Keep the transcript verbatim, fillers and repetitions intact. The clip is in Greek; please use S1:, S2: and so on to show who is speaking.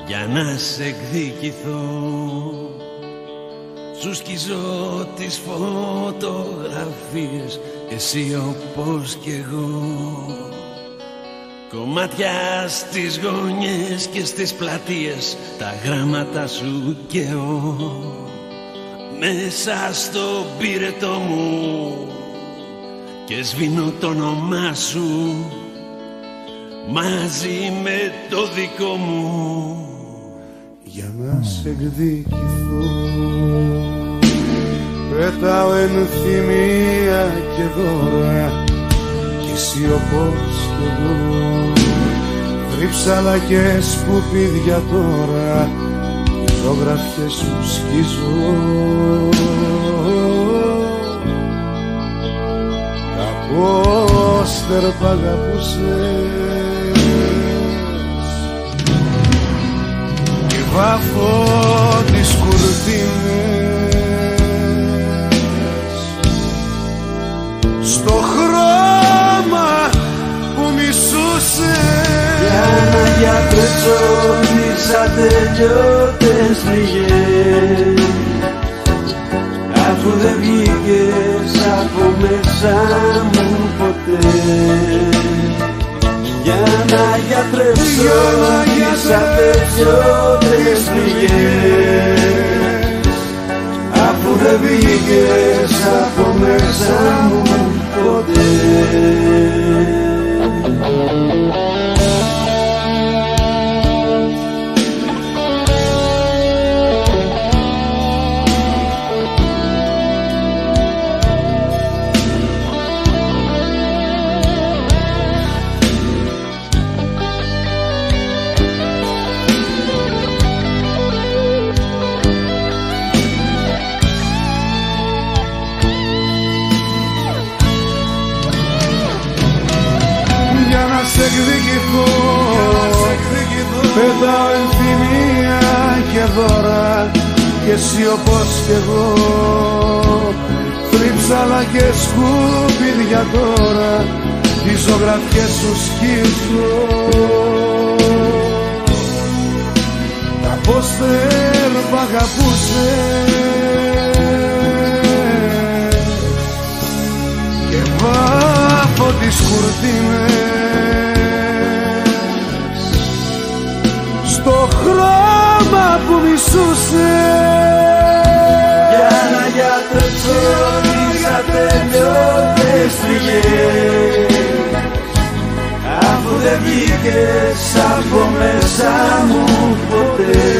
S1: για να σε εκδικηθώ. Σου σκίζω τις φωτογραφίες, εσύ όπως κι εγώ. Κομμάτια στις γωνιές και στις πλατείες, τα γράμματα σου και εγώ. Μέσα στο πύρετο μου και σβήνω το όνομά σου μαζί με το δικό μου,
S2: για να σε εκδικηθώ. Πέταω ενθυμία και δώρα κι εσύ όπως κι εγώ. Τρίψαλα και σκουπίδια τώρα, οι ζωγραφιές σου σκίζω. Τα πόστερ π' αγαπούσες και βάφω τις κουρτίνες στο χρώμα που μισούσες,
S3: για να διατρέξω τις ατελειώτες πληγές, αφού δεν βγήκες από μέσα μου ποτέ. Για να γιατρέψω τις ατελειώτες πληγές, αφού δεν βγήκες από μέσα μου ποτέ.
S2: σε εκδικηθώ, πετάω ενθυμία και δώρα κι εσύ όπως κι εγώ. Τρίψαλα και σκουπίδια τώρα, τις ζωγραφιές σου σκίζω. Τα πόστερ π' αγαπούσες και βάφω τις κουρτίνες στο χρώμα που μισούσες,
S3: για να γιατρέψω τις ατελειώτες πληγές, αφού δεν βγήκες από μέσα μου ποτέ.